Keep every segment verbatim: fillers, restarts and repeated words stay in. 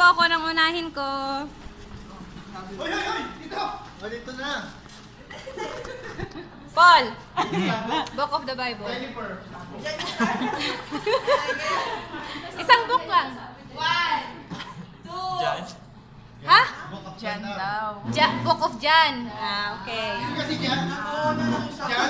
po ako ng unahin ko. Hoy, hoy, hoy! Dito! O, dito na. Paul! Book of the Bible. Jennifer. Isang book lang. One, two, ha? Jan daw. Ja book of John. Ah, okay. Hindi kasi dyan. Dyan.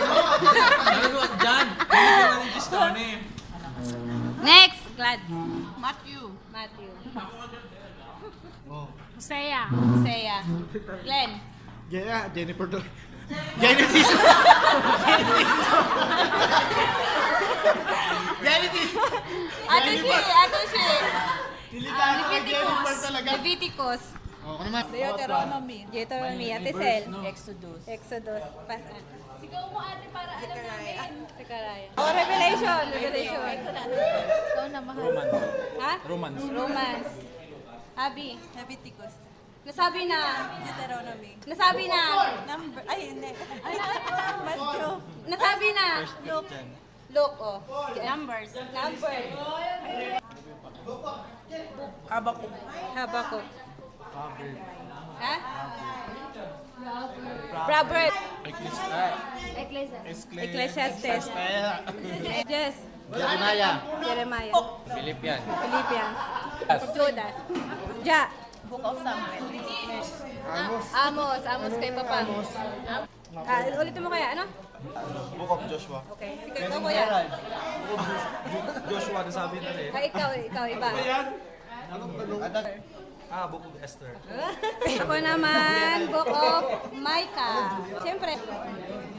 Jan! Hindi naman yung Diyos name. Next, Glad. Matthew. Matthew. Oh. Hosea. Hosea. Glenn. Yeah, Jennifer to. Genesis. Genesis. Ato siya, ato siya. Delikado ka, Jennifer talaga. Leviticus. O, ako naman. Deuteronomy. Deuteronomy. Ate Sel. Exodus. Exodus. Pas ah. Sigaw mo ate para alam namin. Sekaraya. Oh, Revelation. Revelation. Ikaw na mahal. Romans. Ha? Romans. Romans. Abi. Leviticus. Nasabi na. Deuteronomy. Nasabi na. Number. Ay, hindi. Matthew. Nasabi na. Luke. Look, oh. Numbers. Number. Habakuk. Habakuk. Ha? Proverbs. Ecclesiastes. Yes. Jeremiah. Jeremiah. Philippians. Philippians. Judas. Ja. Book of Samuel. Amos. Amos. Amos kay Papa. Ah, ulitin mo kaya, ano? Book of Joshua. Okay. Sige, ikaw kuya. Joshua na sabi na rin. Ah, ikaw, ikaw, iba. Ah, Book of Esther. Ako naman, Book of Micah. Siyempre.